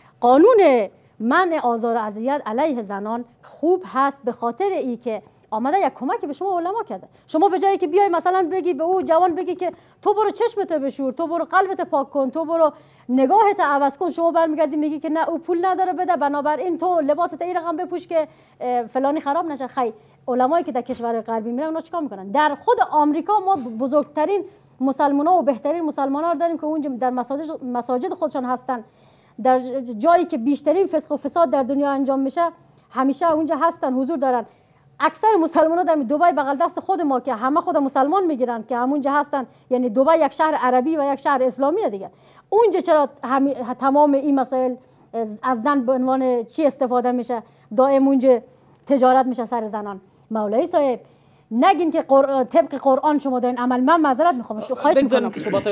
قانون منع آزار و اذیت علیه زنان خوب هست به خاطر ای که آمده یک کمکی به شما علما کرده. شما به جایی که بیای مثلا بگی به او جوان بگی که تو برو چشمت بشور، تو برو قلبت پاک کن، تو برو نگاهت عوض کن، شما برمیگردی میگی که نه او پول نداره بده، بنابراین تو لباست این رقم بپوش که فلانی خراب نشه. خیر، علمایی که در کشور غربی میرن اونا چیکار میکنن؟ در خود آمریکا ما بزرگترین مسلمان‌ها و بهترین مسلمان‌ها رو داریم که اونجا در مساجد مساجد خودشان هستن، در جایی که بیشترین فسق و فساد در دنیا انجام میشه همیشه اونجا هستن، حضور دارن. اکثر مسلمان‌ها در دبی بغل دست خود ما که همه خود مسلمان میگیرن که همونجا هستن، یعنی دبی یک شهر عربی و یک شهر اسلامیه دیگه. اونجا چرا همی تمام این مسائل از زن به عنوان چی استفاده میشه؟ دائم اونجا تجارت میشه سر زنان. مولوی صاحب نگین که قر... طبق قرآن شما دارین عمل. من معذرت میخوام، خواهش میکنم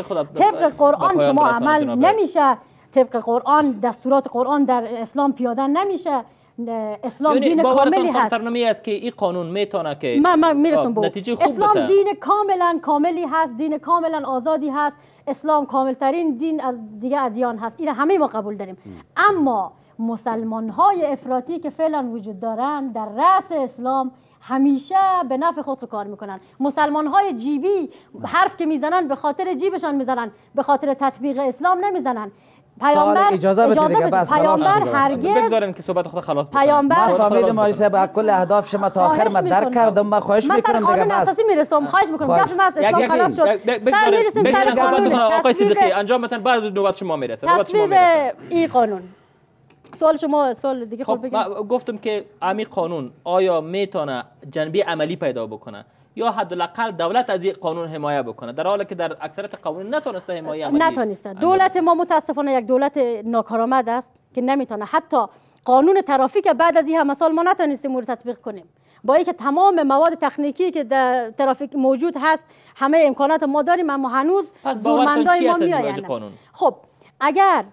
طبق قرآن شما عمل نمیشه، طبق قرآن دستورات قرآن در اسلام پیاده نمیشه. اسلام یعنی دین کاملی هست. ترنمی است که این قانون میتونه که من من میرسم به نتیجه خوب اسلام بده. دین کاملا کاملی هست، دین کاملا آزادی هست. اسلام کامل ترین دین از دیگه ادیان هست، این همه ما قبول داریم. اما مسلمان های افراطی که فعلا وجود دارن در رأس اسلام همیشه به نفع خود کار میکنن. مسلمان های جیبی حرف که میزنن به خاطر جیبشان میزنن، به خاطر تطبیق اسلام نمیزنن. پیامبر اجازه بده دیگه، بس پیامبر هرگز بگذارن که صحبت خود خلاص بکنم. پیامبر ما فهمیدیم آقای صاحب کل اهداف شما تا آخر ما درک کردم. ما خواهش میکنم دیگه قانون بس اساسی میرسم، خواهش میکنم گپ ما از اسلام خلاص شد. سر میرسیم سر قانون. آقای صدیقی انجام بدن، بعد از نوبت شما میرسه. تصویب این قانون. سوال شما سوال دیگه خود بگید. خب گفتم که امی قانون آیا میتونه جنبه عملی پیدا بکنه یا حداقل دولت از این قانون حمایت بکنه، در حالی که در اکثریت قوانین نتونسته حمایت عملی نتونسته. دولت ما متاسفانه یک دولت ناکارآمد است که نمیتونه حتی قانون ترافیک بعد از این همه سال ما نتونستیم رو تطبیق کنیم، با اینکه تمام مواد تکنیکی که در ترافیک موجود هست همه امکانات ما داریم، اما هنوز زورمندای ما میآیند. خب اگر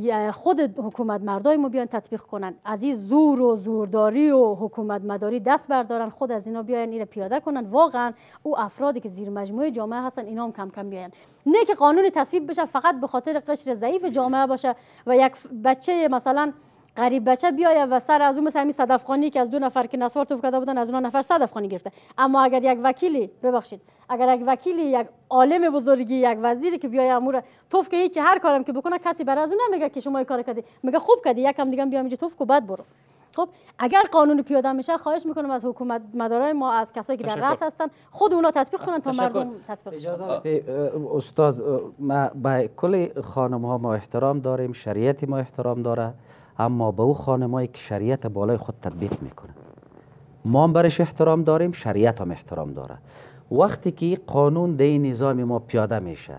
خود حکومت مردای ما بیان تطبیق کنن، از این زور و زورداری و حکومت مداری دست بردارن، خود از اینا بیان این پیاده کنن، واقعا او افرادی که زیر مجموعه جامعه هستن اینا هم کم کم بیان. نه که قانون تصویب بشه فقط به خاطر قشر ضعیف جامعه باشه و یک بچه مثلا غریب بچه بیایه و سر از اون مثل همین صدف خانی که از دو نفر که نسوار توف کرده بودن از اون نفر صدف خانی گرفته. اما اگر یک وکیلی ببخشید اگر یک وکیلی یک عالم بزرگی یک وزیری که بیایه امور توف که هیچ هر کارم که بکنه کسی برای از اون نمیگه که شما این کار کردی، میگه خوب کردی یکم دیگه بیا اینجا توف کو بعد برو. خب اگر قانون پیاده میشه خواهش میکنم از حکومت مدارای ما از کسایی که در رأس هستن خود اونا تطبیق کنن تا مردم تطبیق اجازه بدید استاد، ما به کل خانم ها ما احترام داریم، شریعت ما احترام داره، اما به او خانمایی که شریعت بالای خود تطبیق میکنه ما هم برش احترام داریم، شریعت هم احترام داره. وقتی که قانون در این نظام ما پیاده میشه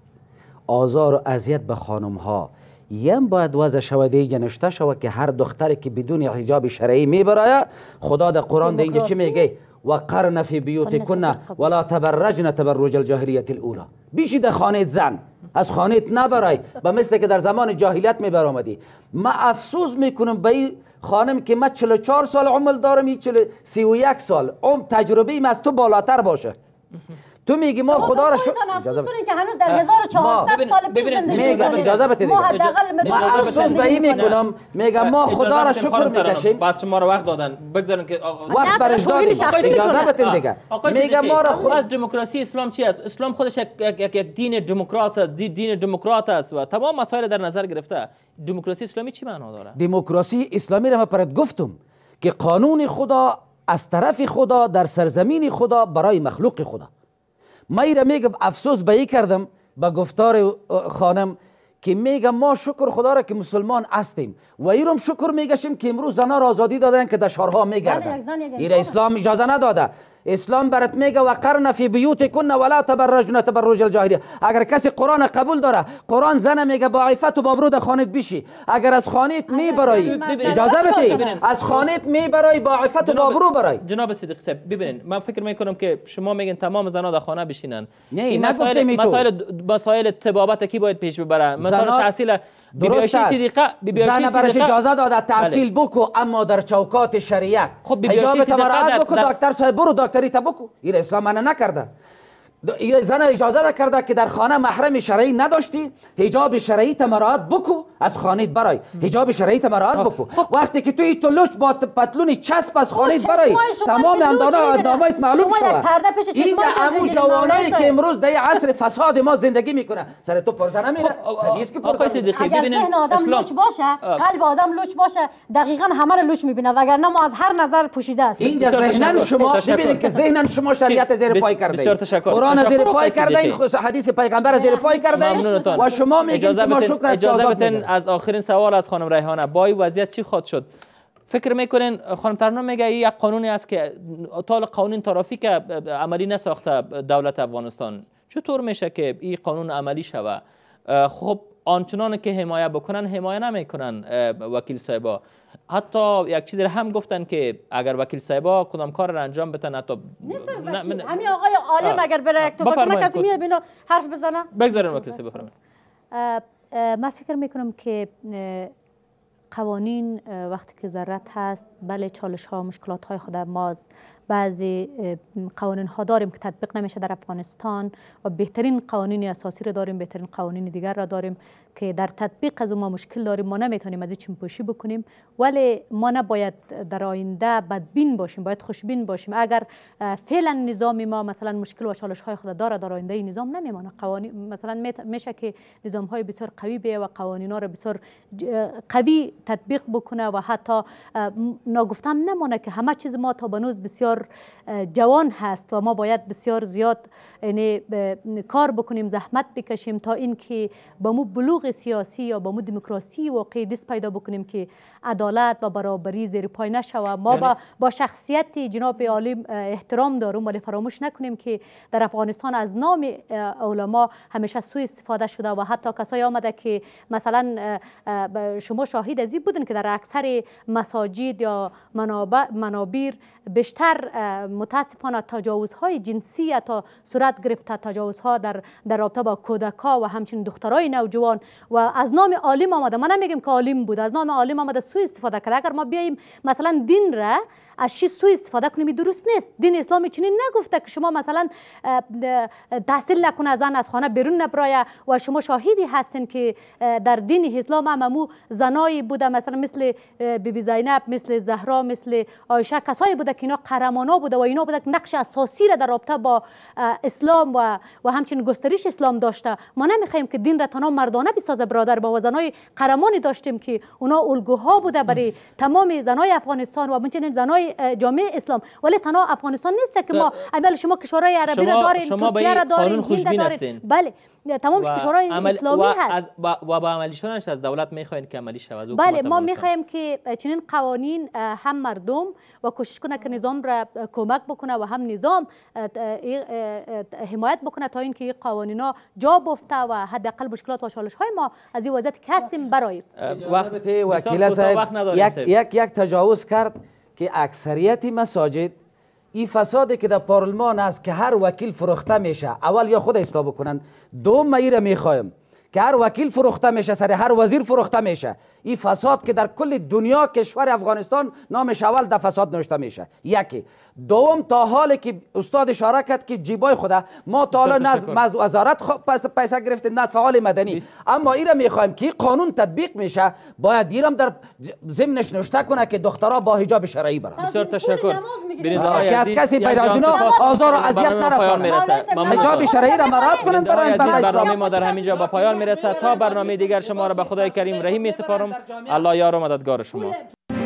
آزار و اذیت به خانم ها یم باید وضع شود دیگه نشته شود که هر دختری که بدون حجاب شرعی میبره خدا در قرآن در اینجا چی میگه؟ و قرن فی بیوتکن ولا تبرجن تبرج الجاهلیت الاولی. بیشی در خانه زن از خانه نبرای به مثل که در زمان جاهلیت میبر آمدی. ما افسوس میکنم به این خانم که ما چهل و چهار سال عمر دارم، این سی و یک سال عمر تجربه ایم از تو بالاتر باشه. تو میگی ما خدا را شکر اجازه بدید که هنوز در هزار و چهارصد سال پیش زندگی میگم اجازه بدید ما افسوس به این میکنم، میگم ما خدا را شکر میکشیم. بس شما رو وقت دادن بگذارن که وقت برش دادیم. اجازه بدید دیگه میگم ما را خود از دموکراسی اسلام چی است؟ اسلام خودش یک یک دین دموکراس است، دین دموکرات است و تمام مسائل در نظر گرفته. دموکراسی اسلامی چی معنا داره؟ دموکراسی اسلامی را من برات گفتم که قانون خدا از طرف خدا در سرزمین خدا برای مخلوق خدا. ما ایره میگم افسوس به ای کردم به گفتار خانم که میگم ما شکر خدا را که مسلمان هستیم و ایرم شکر میگشیم که امروز زنا را آزادی دادن که در شهرها میگردن. ایره اسلام اجازه نداده. اسلام برات میگه و قرن فی بیوتکن ولا تبرجن تبرج الجاهلیه. اگر کسی قرآن قبول داره، قرآن زن میگه با عفت و با برو در خانت بشی. اگر از خانت میبرای اجازه بدید از خانت میبرای با عفت و با برو برای. جناب صدیقی صاحب ببینید من فکر میکنم که شما میگین تمام زنا در خانه بشینن. نه این مسائل مسائل مسائل طبابت کی باید پیش ببره؟ مسائل تحصیل درست است. زن برش اجازه داده تحصیل بکو اما در چوکات شریعت. خب حجاب تمرعات بکو دکتر صاحب برو دکتری تا بکو. این اسلام منع نکرده. این زن اجازه نکرده که در خانه محرم شرعی نداشتی حجاب شرعی تمرعات بکو از خانیت برای حجاب شرعی تمرعات بکو. وقتی که توی تو لوچ با پتلونی چسب از خانیت برای تمام اندامه اندامایت معلوم شود. این امو جوانایی که امروز در عصر فساد ما زندگی میکنه سر تو پرزه نمیره. حدیث که اگر ذهن آدم لوچ باشه قلب آدم لوچ باشه دقیقاً همه رو لوچ میبینه وگرنه ما از هر نظر پوشیده است. اینجا ذهنن شما ببینید که ذهنن شما شریعت زیر پای کرده. قرآن زیر پای کرده، این حدیث پیغمبر زیر پای کرده و شما میگید که ما شکر است. اجازه بدین از آخرین سوال از خانم ریحانه، با این وضعیت چی خواهد شد؟ فکر میکنین خانم ترنم میگه این یک قانونی است که طال قانون ترافیک عملی نساخته دولت افغانستان، چطور میشه که این قانون عملی شود؟ خب آنچنان که حمایت بکنن حمایت نمیکنن وکیل صاحبا. حتی یک چیزی هم گفتن که اگر وکیل صاحبا کدام کار را انجام بدن حتی همین آقای عالم اگر بره یک توفیق کنه کسی میاد بینو حرف بزنه. بگذارین وکیل صاحب بفرمایید. من فکر میکنم که قوانین وقتی که ضرورت هست بله چالش ها مشکلات های خود ما بعضی قوانین ها داریم که تطبیق نمیشه در افغانستان و بهترین قوانین اساسی را داریم، بهترین قوانین دیگر را داریم که در تطبیق از ما مشکل داریم. ما نمیتونیم از این چشم‌پوشی بکنیم، ولی ما نباید در آینده بدبین باشیم، باید خوشبین باشیم. اگر فعلا نظام ما مثلا مشکل و چالش های خود داره در آینده این نظام نمیمونه. قوانین مثلا میشه که نظام های بسیار قوی بیه و قوانین ها را بسیار قوی تطبیق بکنه و حتی ناگفتم نمونه که همه چیز ما تا بنوز بسیار جوان هست و ما باید بسیار زیاد یعنی کار بکنیم، زحمت بکشیم تا اینکه با مو بلوغ سیاسی یا با مو دموکراسی واقعی دست پیدا بکنیم که عدالت و برابری زیر پای نشوه. ما با, با شخصیت جناب عالم احترام داریم ولی فراموش نکنیم که در افغانستان از نام علما همیشه سوء استفاده شده و حتی کسایی آمده که مثلا شما شاهد از این بودن که در اکثر مساجد یا منابر بیشتر متاسفانه تجاوزهای جنسی تا صورت گرفته، تجاوزها در در رابطه با کودک‌ها و همچنین دخترای نوجوان و از نام عالم آمده. من نمیگم که عالم بود، از نام عالم آمده سوء استفاده کرده. اگر ما بیاییم مثلا دین را از چی سوء استفاده کنیم درست نیست. دین اسلامی چنین نگفته که شما مثلا تحصیل نکنه، زن از خانه بیرون نبرایه و شما شاهدی هستین که در دین اسلام هم زنایی بوده مثلا مثل بی بی زینب، مثل زهرا، مثل عایشه، کسایی بوده که اینا قهرمانا بوده و اینا بوده که نقش اساسی را در رابطه با اسلام و و همچنین گسترش اسلام داشته. ما نمیخوایم که دین را تنها مردانه بسازه برادر. با زنای قهرمانی داشتیم که اونا الگوها بوده برای تمام زنای افغانستان و همچنین زنای جامعه اسلام. ولی تنها افغانستان نیست که ما اول شما کشورهای عربی را داریم، ترکیه را داریم، هند داریم. بله تمام کشورهای اسلامی هست و, و با عملی شدنش از دولت میخواین که عملی شود. بله ما میخوایم که چنین قوانین هم مردم و کوشش کنه که نظام را کمک بکنه و هم نظام حمایت بکنه تا اینکه این قوانینا جا بافته و حداقل مشکلات و چالش های ما از این وضعیت که هستیم براییم. وقت وکیل صاحب یک یک یک تجاوز کرد که اکثریت مساجد این فسادی که در پارلمان است که هر وکیل فروخته میشه، اول یا خود اصلاح بکنن، دوم ما را میخوایم که هر وکیل فروخته میشه، سر هر وزیر فروخته میشه. این فساد که در کل دنیا کشور افغانستان نامش اول در فساد نوشته میشه. یکی. دوم تا حالی که استاد اشاره کرد که جیبای خدا ما تا حالا نه از وزارت پیسه گرفتیم نه فعال مدنی بیست. اما این را میخوایم که قانون تطبیق میشه، باید ایرم در ضمنش نوشته کنه که دخترها با حجاب شرعی برن. بسیار تشکر. که از کسی پیدا از اینا آزار و اذیت نرسانه. حجاب شرعی را مراعات کنن. برای برنامه ما در همینجا با پایان میرسه. تا برنامه دیگر شما را به خدای کریم رحیم میسپارم. الله یار و مددگار شما.